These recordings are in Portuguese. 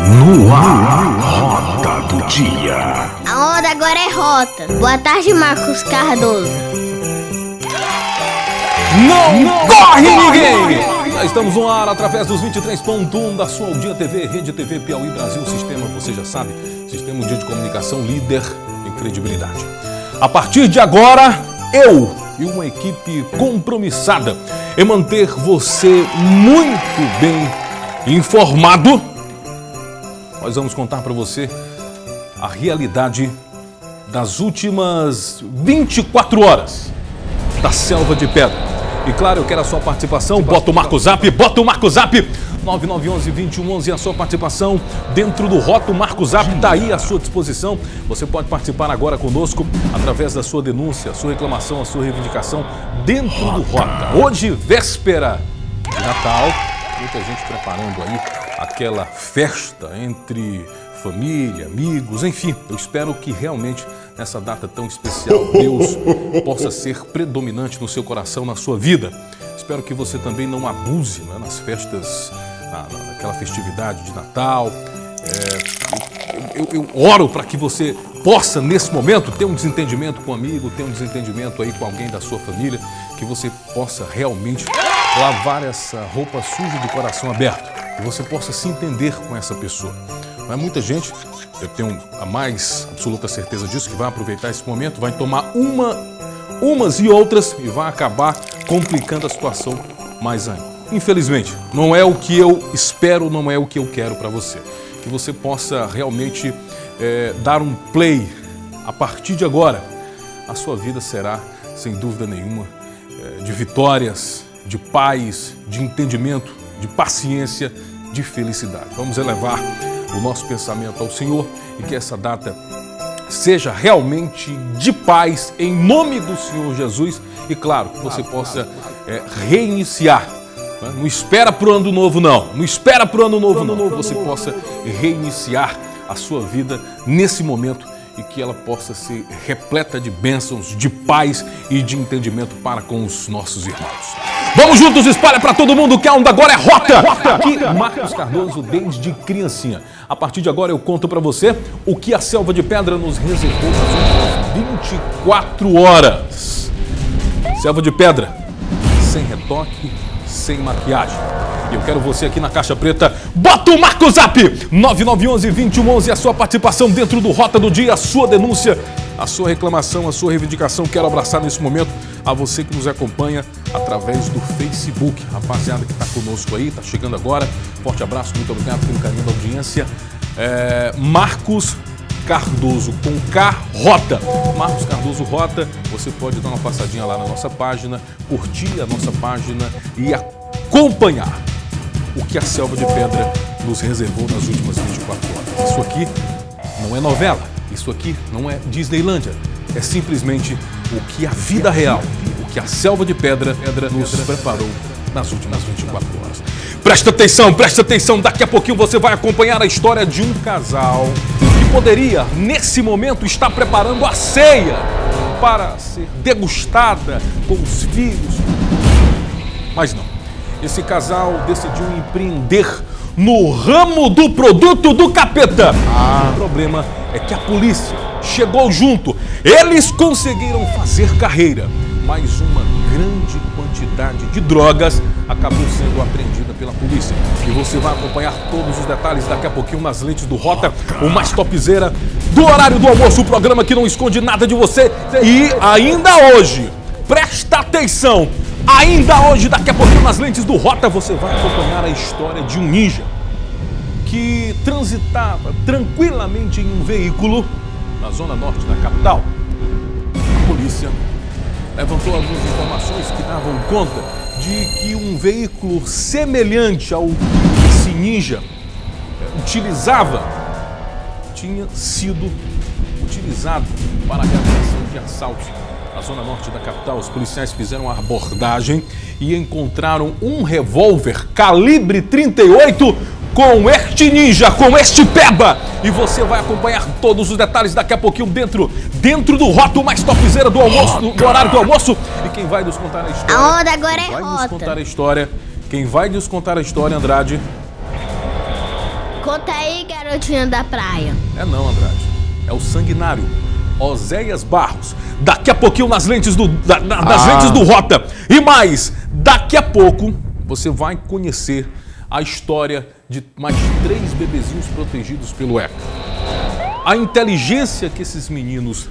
No ar, Rota do Dia. A onda agora é rota. Boa tarde, Marcos Cardoso. Não corre ninguém! Já estamos no ar através dos 23.1 da sua Aldinha TV, Rede TV Piauí Brasil, sistema, você já sabe, sistema de comunicação líder em credibilidade. A partir de agora, eu e uma equipe compromissada em manter você muito bem informado, nós vamos contar para você a realidade das últimas 24 horas da Selva de Pedra. E claro, eu quero a sua participação. Bota o Marco Zap, 9911-2111, a sua participação dentro do Rota. O Marco Zap está aí à sua disposição. Você pode participar agora conosco através da sua denúncia, a sua reclamação, a sua reivindicação dentro do Rota. Hoje, véspera de Natal, muita gente preparando aí aquela festa entre família, amigos, enfim. Eu espero que realmente nessa data tão especial Deus possa ser predominante no seu coração, na sua vida. Espero que você também não abuse, né, nas festas, naquela festividade de Natal. Eu oro para que você possa, nesse momento, ter um desentendimento com um amigo, ter um desentendimento aí com alguém da sua família, que você possa realmente lavar essa roupa suja de coração aberto, que você possa se entender com essa pessoa. Mas muita gente, eu tenho a mais absoluta certeza disso, que vai aproveitar esse momento, vai tomar umas e outras e vai acabar complicando a situação mais ainda. Infelizmente, não é o que eu espero, não é o que eu quero para você. Que você possa realmente dar um play a partir de agora. A sua vida será, sem dúvida nenhuma, de vitórias, de paz, de entendimento, de paciência, de felicidade. Vamos elevar o nosso pensamento ao Senhor e que essa data seja realmente de paz em nome do Senhor Jesus e claro, que você possa reiniciar. Não espera para o ano novo não, não espera para o ano novo não, que você possa reiniciar a sua vida nesse momento e que ela possa ser repleta de bênçãos, de paz e de entendimento para com os nossos irmãos. Vamos juntos, espalha para todo mundo que a onda agora é rota. Aqui, Marcos Cardoso, desde criancinha. A partir de agora eu conto para você o que a Selva de Pedra nos reservou nas últimas 24 horas. Selva de Pedra, sem retoque, sem maquiagem. E eu quero você aqui na caixa preta. Bota o Marco Zap, 9911-2111, a sua participação dentro do Rota do Dia, a sua denúncia, a sua reclamação, a sua reivindicação. Quero abraçar nesse momento a você que nos acompanha através do Facebook. Rapaziada que está conosco aí, está chegando agora. Forte abraço, muito obrigado pelo carinho da audiência. Marcos Cardoso, com K, Rota. Marcos Cardoso Rota, você pode dar uma passadinha lá na nossa página, curtir a nossa página e acompanhar o que a Selva de Pedra nos reservou nas últimas 24 horas. Isso aqui não é novela, isso aqui não é Disneylândia, é simplesmente o que a vida real, o que a Selva de Pedra nos preparou nas últimas 24 horas. Presta atenção, daqui a pouquinho você vai acompanhar a história de um casal que poderia, nesse momento, estar preparando a ceia para ser degustada com os filhos, mas não. Esse casal decidiu empreender no ramo do produto do capeta. O problema é que a polícia chegou junto. Eles conseguiram fazer carreira, mas uma grande quantidade de drogas acabou sendo apreendida pela polícia. E você vai acompanhar todos os detalhes daqui a pouquinho nas lentes do Rota, o mais topzera do horário do almoço, o programa que não esconde nada de você. E ainda hoje, presta atenção, ainda hoje, daqui a pouquinho nas lentes do Rota, você vai acompanhar a história de um ninja que transitava tranquilamente em um veículo na zona norte da capital. A polícia levantou algumas informações que davam conta de que um veículo semelhante ao que esse ninja utilizava tinha sido utilizado para a realização de assaltos na zona norte da capital. Os policiais fizeram a abordagem e encontraram um revólver calibre 38 com este ninja, com este peba. E você vai acompanhar todos os detalhes daqui a pouquinho dentro do Rota, mais topzera do almoço, do horário do almoço. E quem vai nos contar a história? A onda agora é Rota. Quem vai nos contar a história, Andrade? Conta aí, garotinha da praia. É não, Andrade. É o sanguinário Oséias Barros. Daqui a pouquinho nas lentes do Rota. E mais, daqui a pouco você vai conhecer a história de mais 3 bebezinhos protegidos pelo ECA. A inteligência desses meninos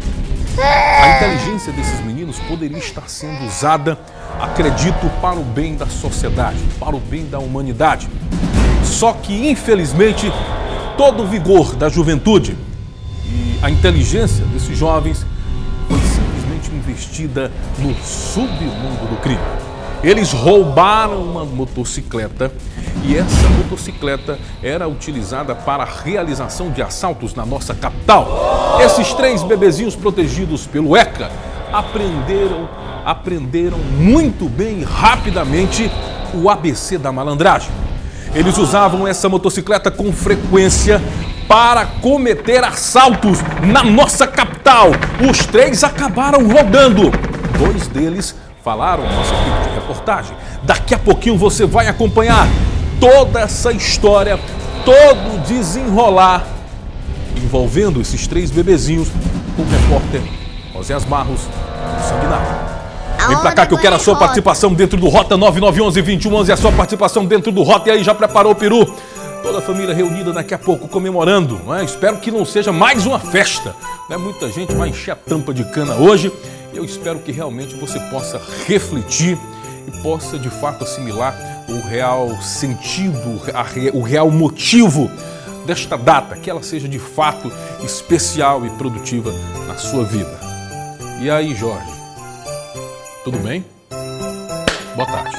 poderia estar sendo usada, acredito, para o bem da sociedade, para o bem da humanidade. Só que, infelizmente, todo o vigor da juventude e a inteligência desses jovens foi simplesmente investida no submundo do crime. Eles roubaram uma motocicleta e essa motocicleta era utilizada para a realização de assaltos na nossa capital. Esses 3 bebezinhos protegidos pelo ECA aprenderam muito bem e rapidamente o ABC da malandragem. Eles usavam essa motocicleta com frequência para cometer assaltos na nossa capital. Os 3 acabaram rodando. 2 deles falaram nossa equipe de reportagem. Daqui a pouquinho você vai acompanhar toda essa história, todo o desenrolar envolvendo esses 3 bebezinhos com o repórter Oséias Barros, do Sanguinário. Vem pra cá que eu quero a sua participação dentro do Rota 9911-2111, a sua participação dentro do Rota. E aí, já preparou o peru? Toda a família reunida daqui a pouco comemorando, não é? Espero que não seja mais uma festa, né? Muita gente vai encher a tampa de cana hoje. Eu espero que realmente você possa refletir e possa de fato assimilar o real sentido, o real motivo desta data, que ela seja de fato especial e produtiva na sua vida. E aí, Jorge? Tudo bem? Boa tarde.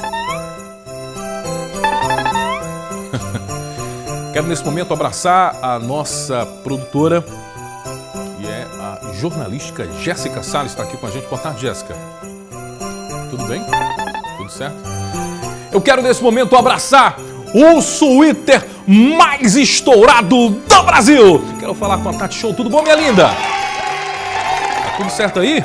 Quero nesse momento abraçar a nossa produtora, que é a jornalística Jéssica Salles, está aqui com a gente. Boa tarde, Jéssica. Tudo bem? Tudo certo? Eu quero nesse momento abraçar o Twitter mais estourado do Brasil. Quero falar com a Tati Show. Tudo bom, minha linda? Tá tudo certo aí?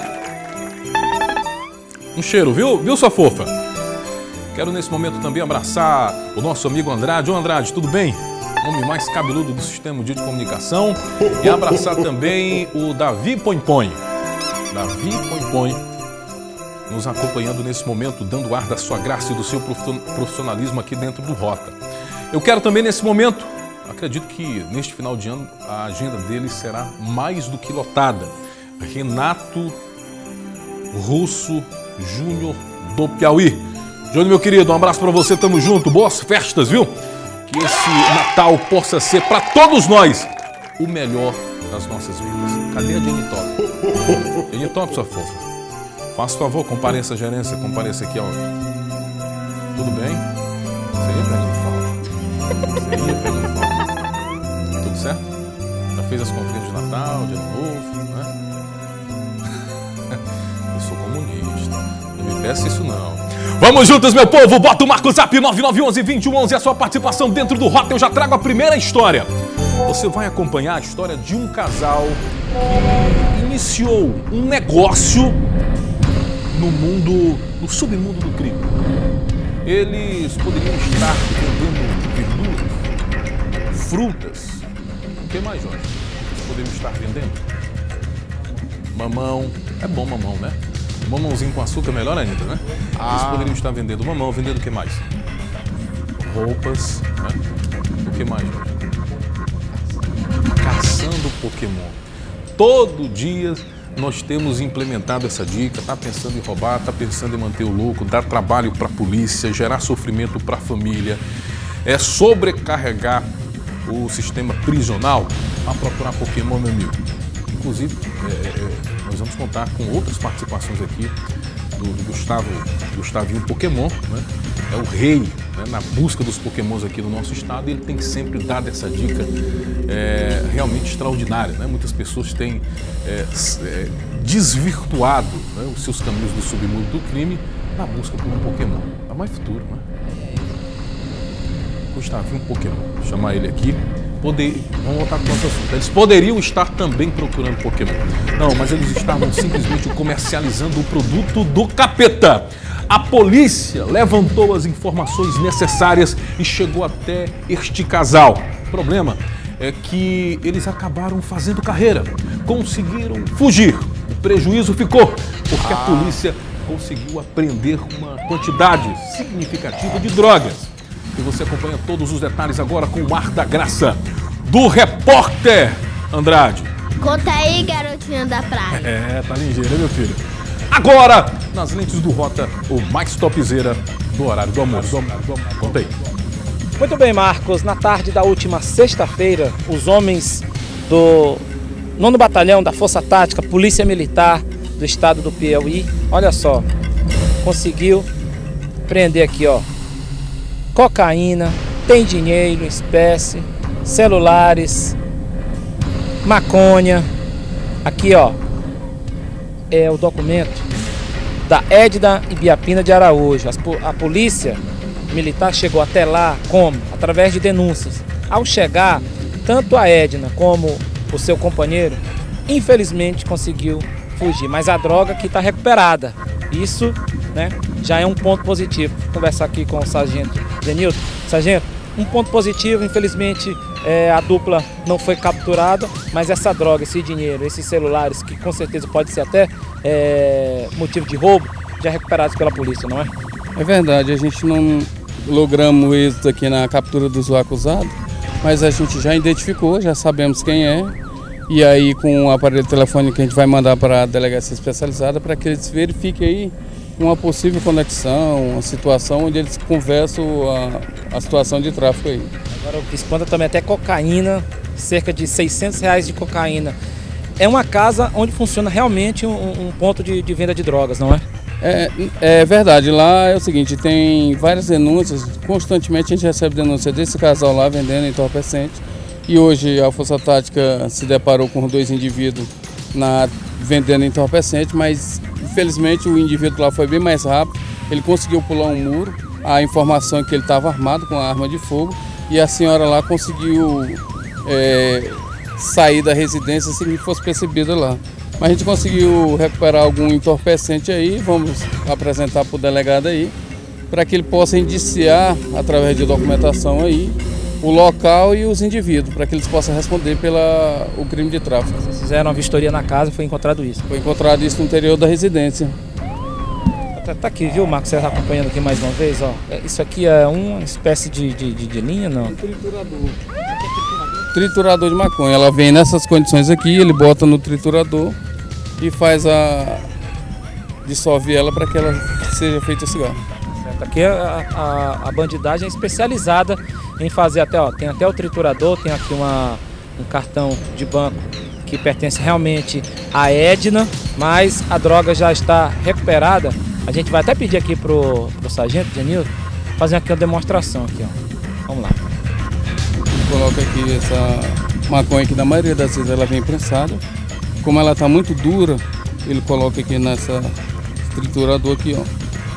Um cheiro, viu, sua fofa? Quero nesse momento também abraçar o nosso amigo Andrade. Ô, Andrade, tudo bem? Homem mais cabeludo do sistema de comunicação. E abraçar também o Davi Põe. Davi Põe, nos acompanhando nesse momento, dando ar da sua graça e do seu profissionalismo aqui dentro do Rota. Eu quero também nesse momento, acredito que neste final de ano a agenda dele será mais do que lotada. Renato Russo Júnior do Piauí. Júnior, meu querido, um abraço pra você, tamo junto, boas festas, viu? Que esse Natal possa ser pra todos nós o melhor das nossas vidas. Cadê a Jenny Top? Jenny Top, sua fofa. Faça favor, compareça à gerência, compareça aqui, ó. Tudo bem? Você ia pegando falta. Tudo certo? Já fez as comprinhas de Natal, de Ano Novo, né? Eu sou comunista. Não me peça isso, não. Vamos juntos, meu povo. Bota o Marco Zap 9911-2111. A sua participação dentro do Rota. Eu já trago a primeira história. Você vai acompanhar a história de um casal que iniciou um negócio no submundo do crime. Eles poderiam estar vendendo verduras, frutas. O que mais, Jorge? Eles poderiam estar vendendo? Mamão. É bom mamão, né? Mamãozinho com açúcar, melhor ainda, né? Eles poderiam estar vendendo mamão, vendendo o que mais? Roupas, né? O que mais, Jorge? Caçando Pokémon. Todo dia nós temos implementado essa dica. Tá pensando em roubar, tá pensando em manter o lucro, dar trabalho para a polícia, gerar sofrimento para a família, sobrecarregar o sistema prisional a procurar Pokémon, meu amigo. Inclusive, nós vamos contar com outras participações aqui do Gustavinho Pokémon, né? É o rei, né, na busca dos Pokémons aqui no nosso estado, e ele tem sempre dado essa dica realmente extraordinária, né? Muitas pessoas têm desvirtuado, né, os seus caminhos do submundo do crime na busca por um Pokémon. É mais futuro, né? Gustavinho Pokémon, vou chamar ele aqui. Vamos voltar com o nosso assunto. Eles poderiam estar também procurando Pokémon. Não, mas eles estavam simplesmente comercializando o produto do capeta. A polícia levantou as informações necessárias e chegou até este casal. problema é que eles acabaram fazendo carreira, conseguiram fugir. O prejuízo ficou, porque a polícia conseguiu apreender uma quantidade significativa de drogas. E você acompanha todos os detalhes agora com o Mar da Graça, do repórter Andrade. Conta aí, garotinha da praia. Tá ligeiro, hein, meu filho? Agora, nas lentes do Rota, o mais topzera do horário do almoço. Conta aí. Muito bem, Marcos. Na tarde da última sexta-feira, os homens do 9º Batalhão da Força Tática, Polícia Militar do estado do Piauí, olha só, conseguiu prender aqui, ó, cocaína, tem dinheiro, espécie, celulares, maconha. Aqui, ó, é o documento da Edna Ibiapina de Araújo. A polícia militar chegou até lá como? Através de denúncias. Ao chegar, tanto a Edna como o seu companheiro, infelizmente, conseguiu fugir. Mas a droga aqui está recuperada. Isso, né, já é um ponto positivo. Vou conversar aqui com o sargento Denilton. Sargento, um ponto positivo, infelizmente, a dupla não foi capturada, mas essa droga, esse dinheiro, esses celulares, que com certeza pode ser até motivo de roubo, já recuperados pela polícia, não é? É verdade, a gente não logramos êxito aqui na captura dos acusados, mas a gente já identificou, já sabemos quem é, e aí com o aparelho telefônico que a gente vai mandar para a delegacia especializada para que eles verifiquem aí uma possível conexão, uma situação onde eles conversam a situação de tráfico aí. Agora o que espanta também até cocaína, cerca de R$600 de cocaína. É uma casa onde funciona realmente um ponto de venda de drogas, não é? É verdade, lá é o seguinte, tem várias denúncias, constantemente a gente recebe denúncia desse casal lá vendendo entorpecente, e hoje a Força Tática se deparou com 2 indivíduos vendendo entorpecente, mas infelizmente o indivíduo lá foi bem mais rápido, ele conseguiu pular um muro, a informação é que ele estava armado com a arma de fogo, e a senhora lá conseguiu sair da residência sem que fosse percebida lá. Mas a gente conseguiu recuperar algum entorpecente aí, vamos apresentar para o delegado aí, para que ele possa indiciar, através de documentação aí, o local e os indivíduos, para que eles possam responder pelo crime de tráfico. Vocês fizeram uma vistoria na casa e foi encontrado isso? Foi encontrado isso no interior da residência. Tá aqui, viu, Marcos? Você está acompanhando aqui mais uma vez, ó. Isso aqui é uma espécie de linha, não? Um triturador. Triturador de maconha. Ela vem nessas condições aqui, ele bota no triturador e faz dissolve ela para que ela seja feita cigarro. Certo. Aqui a bandidagem é especializada em fazer tem até o triturador, tem aqui um cartão de banco que pertence realmente à Edna, mas a droga já está recuperada. A gente vai até pedir aqui pro sargento Denilton fazer aqui uma demonstração aqui, ó. Vamos lá. Coloca aqui essa maconha que na maioria das vezes ela vem prensada. Como ela está muito dura, ele coloca aqui nessa triturador aqui, ó.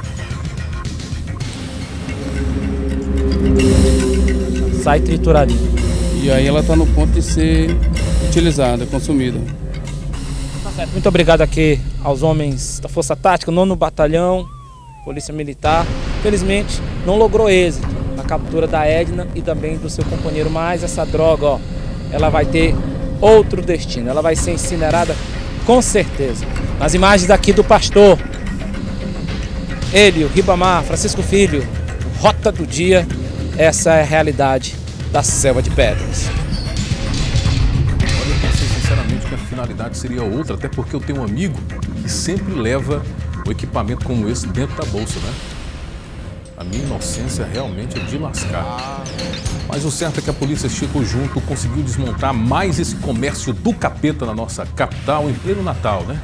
Sai trituradinho. E aí ela está no ponto de ser utilizada, consumida. Tá certo. Muito obrigado aqui aos homens da Força Tática, 9º Batalhão, Polícia Militar. Felizmente não logrou êxito na captura da Edna e também do seu companheiro, mas essa droga, ó, ela vai ter outro destino, ela vai ser incinerada com certeza. Nas imagens aqui do pastor, ele, o Ribamar, Francisco Filho, Rota do Dia, essa é a realidade da Selva de Pedras. Olha, eu pensei sinceramente que a finalidade seria outra, até porque eu tenho um amigo que sempre leva um equipamento como esse dentro da bolsa, né? A minha inocência realmente é de lascar. Mas o certo é que a polícia chegou junto, conseguiu desmontar mais esse comércio do capeta na nossa capital em pleno Natal, né?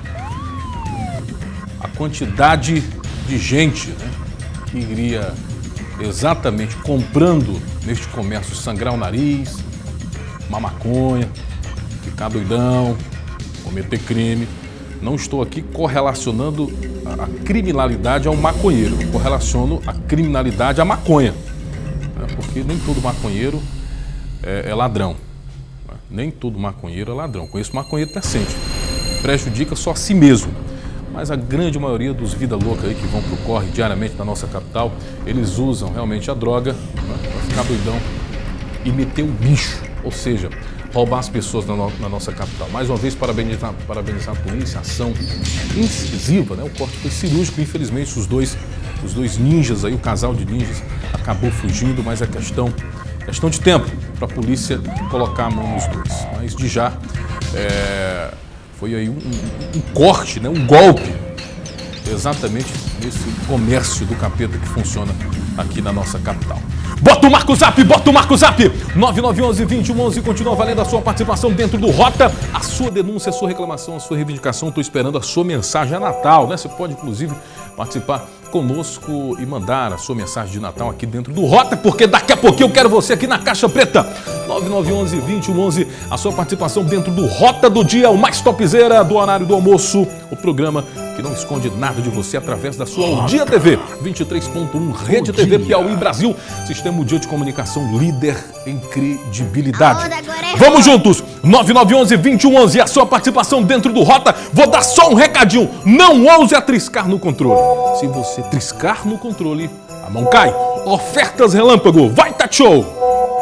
A quantidade de gente, né, que iria exatamente comprando neste comércio sangrar o nariz, uma maconha, ficar doidão, cometer crime. Não estou aqui correlacionando a criminalidade ao maconheiro, eu correlaciono a criminalidade à maconha, né? Porque nem todo maconheiro é ladrão, né? Nem todo maconheiro é ladrão. Conheço maconheiro decente, prejudica só a si mesmo. Mas a grande maioria dos vida louca aí que vão pro corre diariamente na nossa capital, eles usam realmente a droga, né, para ficar doidão e meter o bicho, ou seja, roubar as pessoas na nossa capital. Mais uma vez, parabenizar a polícia, a ação incisiva, né? O corte foi cirúrgico, infelizmente os dois ninjas aí, o casal de ninjas acabou fugindo, mas é questão de tempo para a polícia colocar a mão nos dois. Mas de já foi aí um corte, né? Um golpe, exatamente nesse comércio do capeta que funciona aqui na nossa capital. Bota o Marco Zap, 9911-2111, continua valendo a sua participação dentro do Rota, a sua denúncia, a sua reclamação, a sua reivindicação. Estou esperando a sua mensagem a Natal, né? Você pode, inclusive, participar conosco e mandar a sua mensagem de Natal aqui dentro do Rota, porque daqui a pouquinho eu quero você aqui na Caixa Preta. 9911-2111, a sua participação dentro do Rota do Dia, o mais topzera do horário do almoço, o programa que não esconde nada de você através da sua Dia TV, 23.1, Rede TV Piauí Brasil, sistema de comunicação líder em credibilidade. Vamos juntos, 9911-2111, a sua participação dentro do Rota. Vou dar só um recadinho, não ouse a triscar no controle. Se você triscar no controle, a mão cai. Ofertas relâmpago, vai tá show!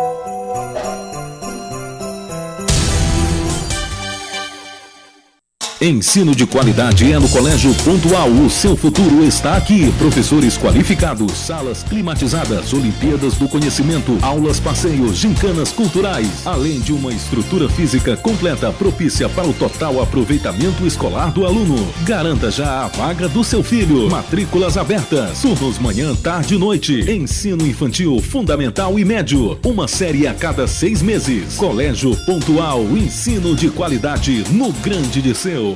Ensino de qualidade é no Colégio Pontual. O seu futuro está aqui. Professores qualificados, salas climatizadas, Olimpíadas do Conhecimento, aulas, passeios, gincanas culturais, além de uma estrutura física completa propícia para o total aproveitamento escolar do aluno. Garanta já a vaga do seu filho. Matrículas abertas. Turnos manhã, tarde e noite. Ensino infantil, fundamental e médio. Uma série a cada 6 meses. Colégio Pontual. Ensino de qualidade no Grande Liceu.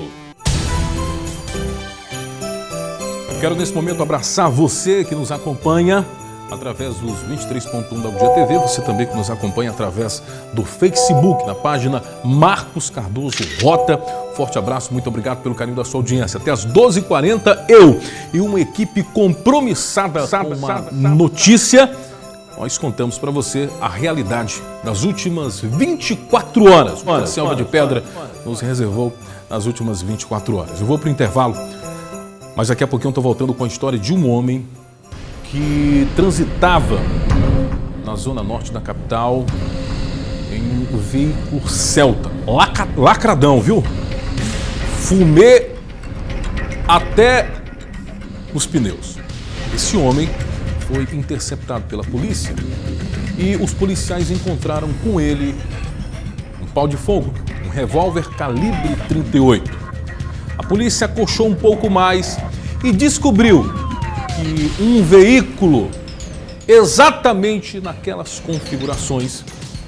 Quero nesse momento abraçar você que nos acompanha através dos 23.1 da Dia TV, você também que nos acompanha através do Facebook, na página Marcos Cardoso Rota. Forte abraço, muito obrigado pelo carinho da sua audiência. Até às 12h40, eu e uma equipe compromissada com uma notícia, nós contamos para você a realidade das últimas 24 horas. A Selva de Pedra nos reservou nas últimas 24 horas. Eu vou para o intervalo, mas daqui a pouquinho eu estou voltando com a história de um homem que transitava na zona norte da capital em um veículo Celta. Lacradão, viu? Fumê até os pneus. Esse homem foi interceptado pela polícia e os policiais encontraram com ele um pau de fogo, um revólver calibre 38. A polícia acochou um pouco mais e descobriu que um veículo exatamente naquelas configurações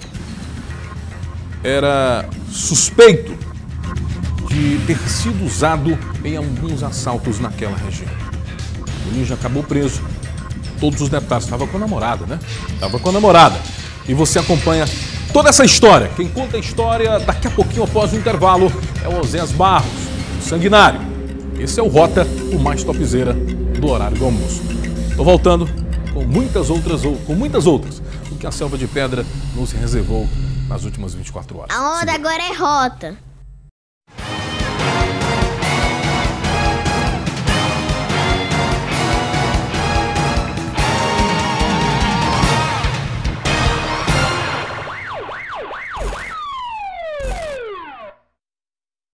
era suspeito de ter sido usado em alguns assaltos naquela região. O ninja acabou preso. Todos os detalhes. Estava com a namorada, né? Estava com a namorada. E você acompanha toda essa história. Quem conta a história daqui a pouquinho após o intervalo é o Oséias Barros, o Sanguinário. Esse é o Rota, o mais topzera do horário do almoço. Estou voltando com muitas outras, o que a Selva de Pedra nos reservou nas últimas 24 horas. A onda agora é Rota.